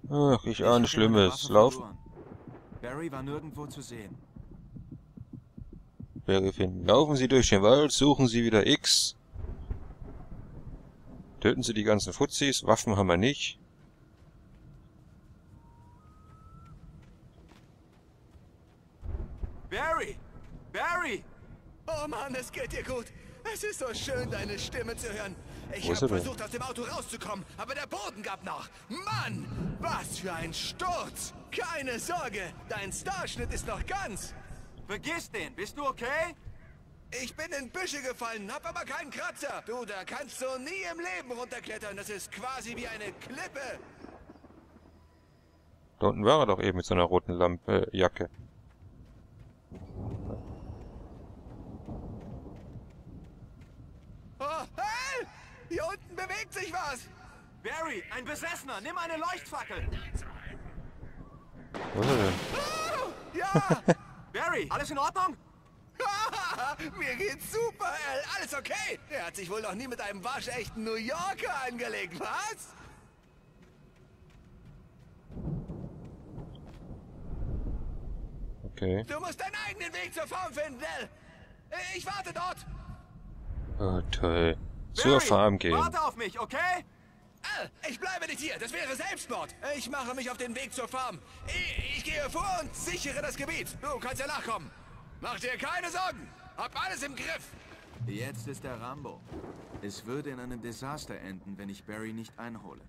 Ach, ich Ich ahne hatte meine Schlimmes. Waffe Laufen. verloren. Barry war nirgendwo zu sehen. Berge finden. Laufen Sie durch den Wald, suchen Sie wieder X. Töten Sie die ganzen Fuzis. Waffen haben wir nicht. Barry! Barry! Oh Mann, es geht dir gut. Es ist so schön, deine Stimme zu hören. Ich Wo ist habe er denn? versucht, aus dem Auto rauszukommen, aber der Boden gab nach. Mann, was für ein Sturz. Keine Sorge, dein Starschnitt ist noch ganz. Vergiss den! Bist du okay? Ich bin in Büsche gefallen, hab aber keinen Kratzer. Du, da kannst du nie im Leben runterklettern. Das ist quasi wie eine Klippe. Da unten war er doch eben mit so einer roten Lampe, Jacke. Oh, hey! Hier unten bewegt sich was. Barry, ein Besessener! Nimm eine Leuchtfackel! Wo ist er denn? Oh, ja! Barry, alles in Ordnung? Mir geht's super, Al. Alles okay? Er hat sich wohl noch nie mit einem waschechten New Yorker angelegt, was? Okay. Du musst deinen eigenen Weg zur Farm finden, Al. Ich warte dort. Oh, toll. Zur Barry, Farm gehen. warte auf mich, okay? Al, ich bleibe nicht hier. Das wäre Selbstmord. Ich mache mich auf den Weg zur Farm. Ich gehe vor und sichere das Gebiet. Du kannst ja nachkommen. Mach dir keine Sorgen. Hab alles im Griff. Jetzt ist der Rambo. Es würde in einem Desaster enden, wenn ich Barry nicht einhole.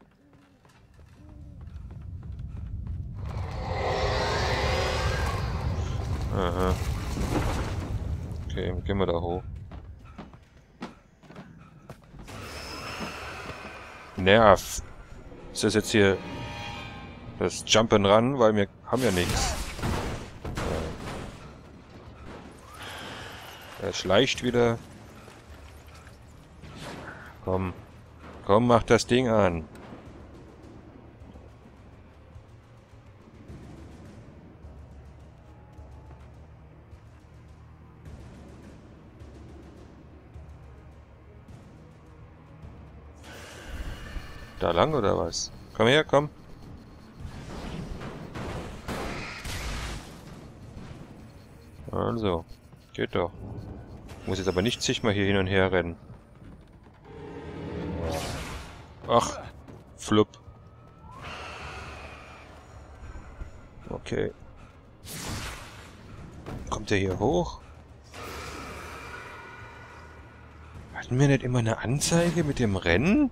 Aha. Okay, gehen wir da hoch. Nerv. Ist das jetzt hier das Jump'n'Run? Weil wir haben ja nichts. Er schleicht wieder. Komm. Komm, mach das Ding an. Da lang oder was? Komm her, komm. Also, geht doch. Muss jetzt aber nicht zigmal hier hin und her rennen. Ach, flupp. Okay. Kommt er hier hoch? Hatten wir nicht immer eine Anzeige mit dem Rennen?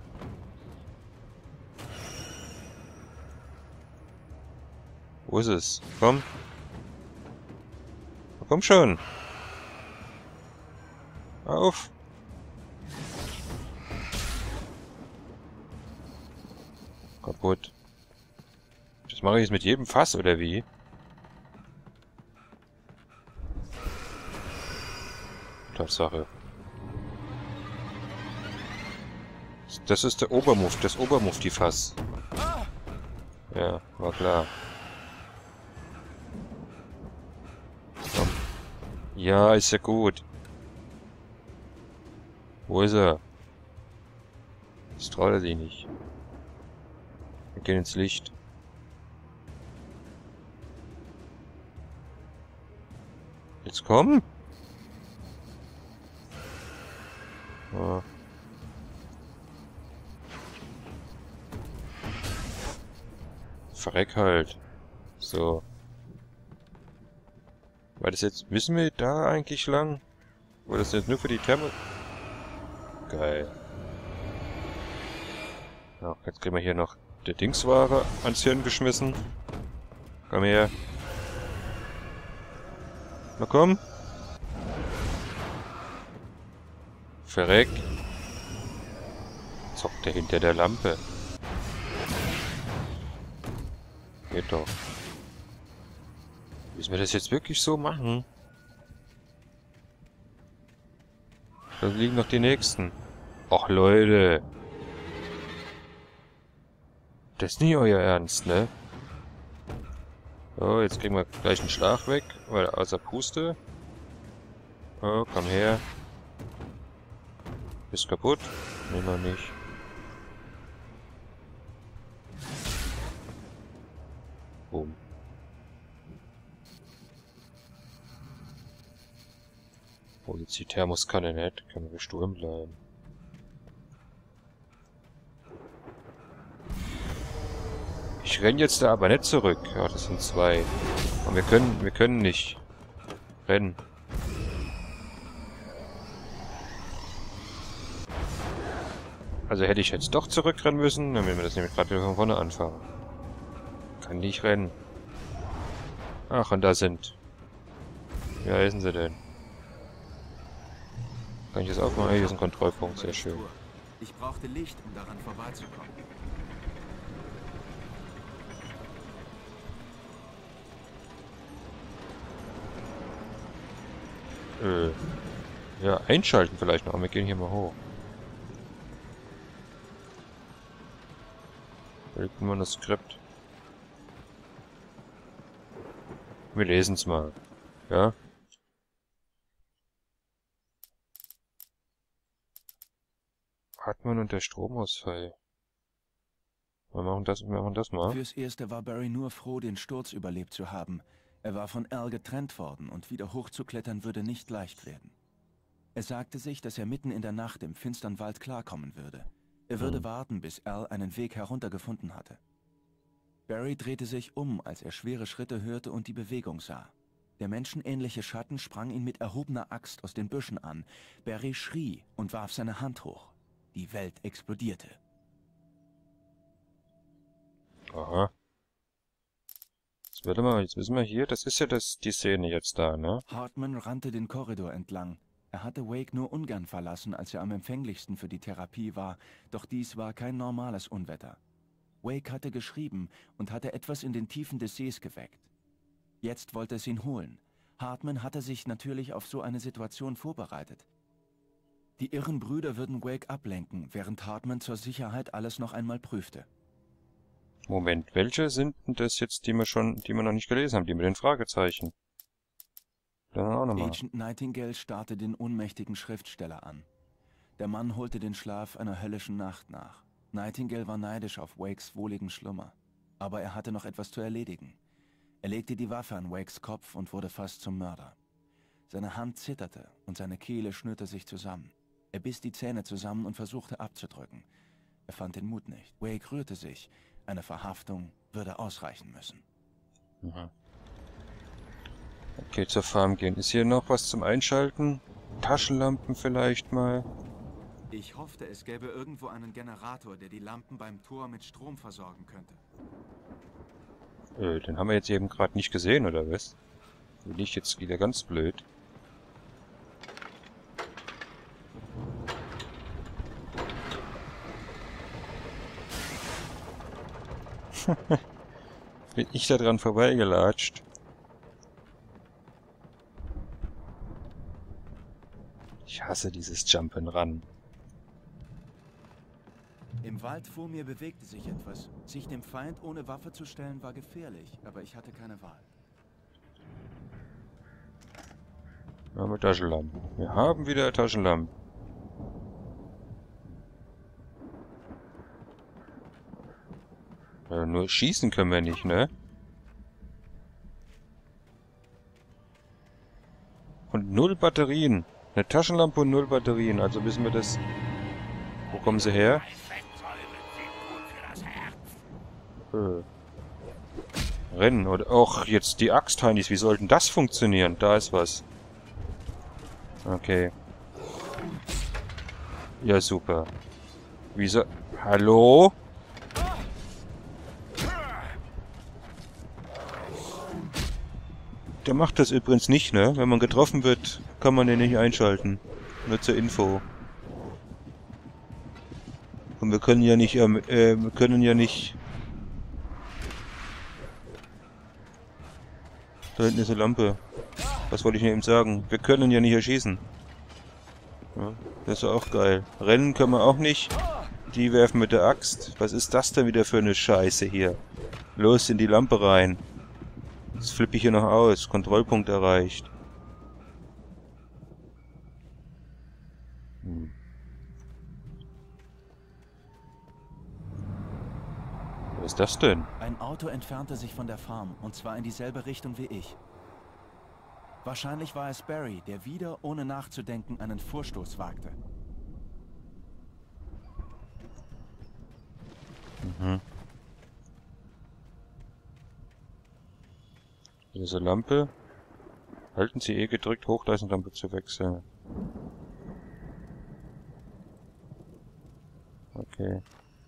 Wo ist es? Komm. Komm schon. Auf. Kaputt. Das mache ich jetzt mit jedem Fass, oder wie? Tatsache. Das ist der Obermuff, das Obermufti-Fass. Ja, war klar. Komm. Ja, ist ja gut. Wo ist er? Das traut er sich nicht. Wir gehen ins Licht. Jetzt komm! Oh. Verreck halt. So. War das jetzt... Müssen wir da eigentlich lang? War das jetzt nur für die Therme... Geil. Ja, jetzt kriegen wir hier noch der Dingsware ans Hirn geschmissen. Komm her. Na komm. Verreck. Zockt er hinter der Lampe. Geht doch. Müssen wir das jetzt wirklich so machen? Da liegen noch die nächsten. Och Leute. Das ist nie euer Ernst, ne? Oh, jetzt kriegen wir gleich einen Schlag weg, weil außer Puste. Oh, komm her. Bist kaputt? Nee, noch nicht. Oh, jetzt die Thermoskanne nicht. Können wir sturm bleiben. Ich renn jetzt da aber nicht zurück. Ja, das sind 2. Und wir können nicht rennen. Also hätte ich jetzt doch zurückrennen müssen, dann würden wir das nämlich gerade wieder von vorne anfangen. Kann nicht rennen. Ach, und da sind... Wie heißen sie denn? Kann ich das aufmachen? Hier ist ein Kontrollpunkt, sehr schön. Ich brauchte Licht, um daran vorbeizukommen. Ja, einschalten vielleicht noch. Wir gehen hier mal hoch. Da liegt ein Manuskript. Wir lesen es mal. Ja? Hartmann und der Stromausfall. Wir machen das mal. Fürs Erste war Barry nur froh, den Sturz überlebt zu haben. Er war von Al getrennt worden und wieder hochzuklettern würde nicht leicht werden. Er sagte sich, dass er mitten in der Nacht im finstern Wald klarkommen würde. Er würde warten, bis Al einen Weg herunter gefunden hatte. Barry drehte sich um, als er schwere Schritte hörte und die Bewegung sah. Der menschenähnliche Schatten sprang ihn mit erhobener Axt aus den Büschen an. Barry schrie und warf seine Hand hoch. Die Welt explodierte. Aha. Jetzt wissen wir hier, das ist ja die Szene jetzt da, ne? Hartman rannte den Korridor entlang. Er hatte Wake nur ungern verlassen, als er am empfänglichsten für die Therapie war, doch dies war kein normales Unwetter. Wake hatte geschrieben und hatte etwas in den Tiefen des Sees geweckt. Jetzt wollte es ihn holen. Hartman hatte sich natürlich auf so eine Situation vorbereitet. Die irren Brüder würden Wake ablenken, während Hartman zur Sicherheit alles noch einmal prüfte. Moment, welche sind denn das jetzt, die wir noch nicht gelesen haben, die mit den Fragezeichen? Dann auch nochmal. Agent Nightingale starrte den ohnmächtigen Schriftsteller an. Der Mann holte den Schlaf einer höllischen Nacht nach. Nightingale war neidisch auf Wakes wohligen Schlummer. Aber er hatte noch etwas zu erledigen. Er legte die Waffe an Wakes Kopf und wurde fast zum Mörder. Seine Hand zitterte und seine Kehle schnürte sich zusammen. Er biss die Zähne zusammen und versuchte abzudrücken. Er fand den Mut nicht. Wake rührte sich. Eine Verhaftung würde ausreichen müssen. Mhm. Okay, zur Farm gehen. Ist hier noch was zum Einschalten? Taschenlampen vielleicht mal? Ich hoffte, es gäbe irgendwo einen Generator, der die Lampen beim Tor mit Strom versorgen könnte. Den haben wir jetzt eben gerade nicht gesehen, oder was? Bin ich jetzt wieder ganz blöd? Bin ich da dran vorbeigelatscht? Ich hasse dieses Jump'n'Run. Im Wald vor mir bewegte sich etwas. Sich dem Feind ohne Waffe zu stellen war gefährlich, aber ich hatte keine Wahl. Wir haben Taschenlampen. Wir haben wieder Taschenlampen. Ja, nur schießen können wir nicht, ne? Und 0 Batterien. Eine Taschenlampe und 0 Batterien. Also müssen wir das... Wo kommen sie her? Rennen. Oder auch jetzt die Axt, Heinis. Wie sollten das funktionieren? Da ist was. Okay. Ja, super. Wieso... Hallo? Der macht das übrigens nicht, ne? Wenn man getroffen wird, kann man den nicht einschalten. Nur zur Info. Und wir können ja nicht, wir können ja nicht... Da hinten ist eine Lampe. Was wollte ich denn eben sagen? Wir können ja nicht erschießen. Ja, das ist auch geil. Rennen können wir auch nicht. Die werfen mit der Axt. Was ist das denn wieder für eine Scheiße hier? Los, in die Lampe rein. Jetzt flippe ich hier noch aus. Kontrollpunkt erreicht. Was ist das denn? Ein Auto entfernte sich von der Farm, und zwar in dieselbe Richtung wie ich. Wahrscheinlich war es Barry, der wieder, ohne nachzudenken, einen Vorstoß wagte. Mhm. Diese Lampe. Halten Sie E gedrückt, Hochleistungslampe zu wechseln. Okay.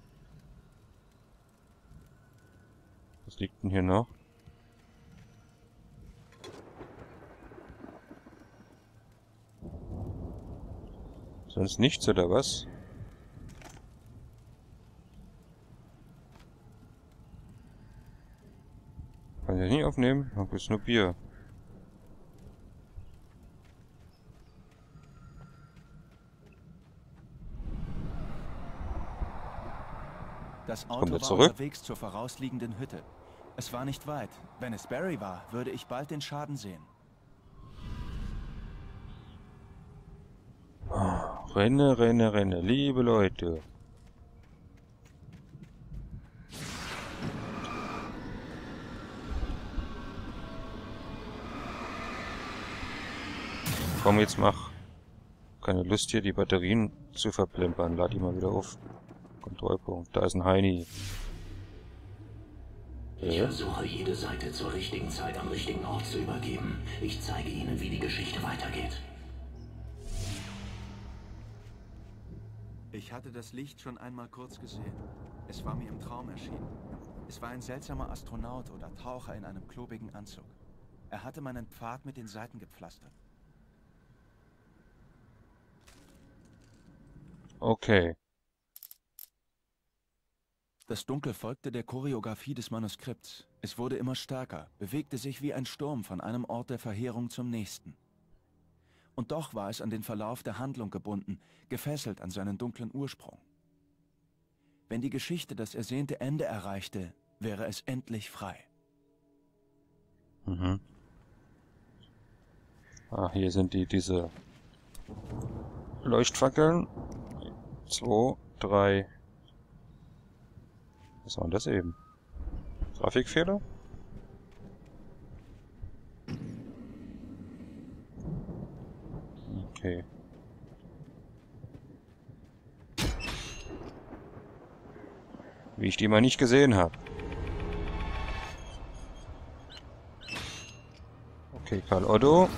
Was liegt denn hier noch? Sonst nichts, oder was? Kann ich das nicht aufnehmen? Da ist nur Bier. Das Kommt Auto er war zurück? unterwegs zur vorausliegenden Hütte. Es war nicht weit. Wenn es Barry war, würde ich bald den Schaden sehen. Renne, renne, renne, liebe Leute. Komm, jetzt mach. Keine Lust hier, die Batterien zu verplempern. Lad die mal wieder auf. Kontrollpunkt. Da ist ein Heini. Ich versuche, jede Seite zur richtigen Zeit am richtigen Ort zu übergeben. Ich zeige Ihnen, wie die Geschichte weitergeht. Ich hatte das Licht schon einmal kurz gesehen. Es war mir im Traum erschienen. Es war ein seltsamer Astronaut oder Taucher in einem klobigen Anzug. Er hatte meinen Pfad mit den Seiten gepflastert. Okay. Das Dunkel folgte der Choreografie des Manuskripts. Es wurde immer stärker, bewegte sich wie ein Sturm von einem Ort der Verheerung zum nächsten. Und doch war es an den Verlauf der Handlung gebunden, gefesselt an seinen dunklen Ursprung. Wenn die Geschichte das ersehnte Ende erreichte, wäre es endlich frei. Mhm. Ah, hier sind diese Leuchtfackeln. 2, 3. Was war denn das eben? Grafikfehler? Okay. Wie ich die mal nicht gesehen habe. Okay, Karl Otto.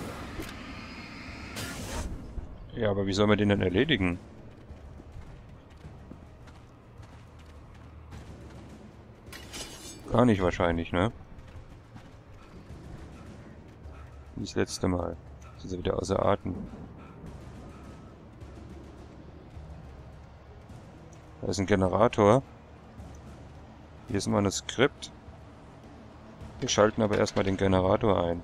Ja, aber wie soll man den denn erledigen? Gar nicht wahrscheinlich, ne? Wie das letzte Mal. Jetzt ist er wieder außer Atem. Da ist ein Generator. Hier ist ein Manuskript. Wir schalten aber erstmal den Generator ein.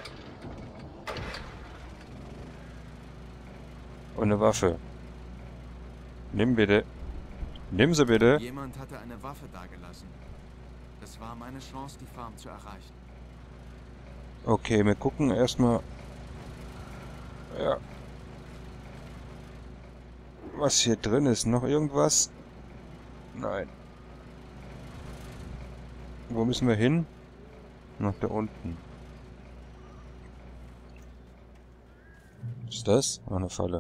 Und eine Waffe. Nimm bitte. Nimm sie bitte. Jemand hatte eine Waffe dagelassen. Das war meine Chance, die Farm zu erreichen. Okay, wir gucken erstmal. Ja. Was hier drin ist. Noch irgendwas? Nein. Wo müssen wir hin? Nach da unten. Was ist das? Ah, eine Falle.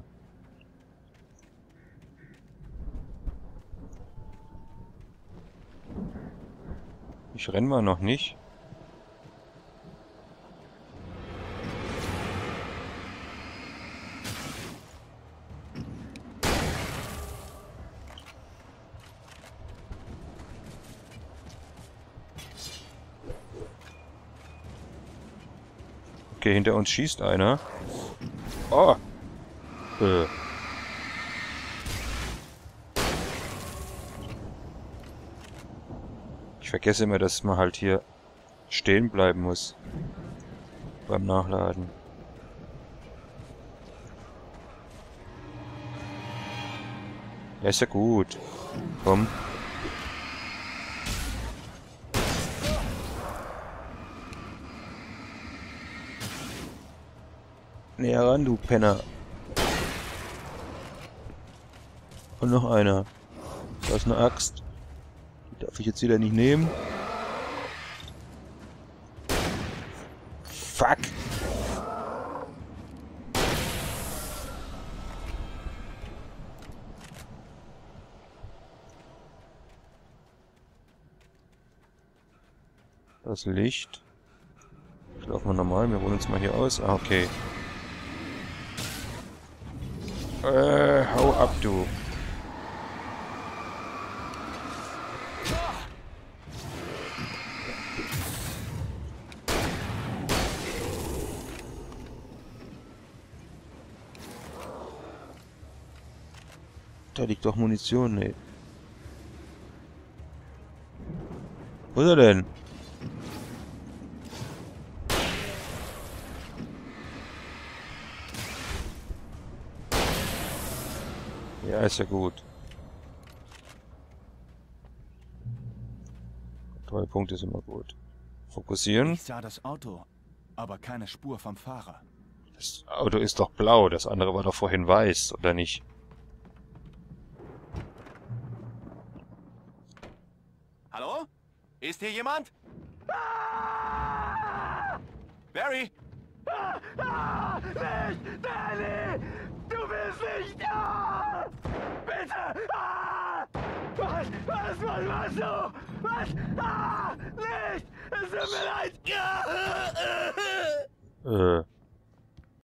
Ich renn mal noch nicht. Okay, hinter uns schießt einer. Oh! Ich vergesse immer, dass man halt hier stehen bleiben muss. Beim Nachladen. Ja, ist ja gut. Komm. Näher ran, du Penner. Und noch einer. Da ist eine Axt. Die darf ich jetzt wieder nicht nehmen. Fuck. Das Licht. Schlafen wir normal, wir holen uns mal hier aus. Ah, okay. Hau ab, du. Da liegt doch Munition, ne? Wo ist er denn? Ja, ist ja gut. 3 Punkte sind immer gut. Fokussieren. Ich sah das Auto, aber keine Spur vom Fahrer. Das Auto ist doch blau, das andere war doch vorhin weiß, oder nicht? Hallo? Ist hier jemand? Barry? Nicht! Danny! Du willst nicht! Bitte! Was machst du? Was? Nicht! Es tut mir leid!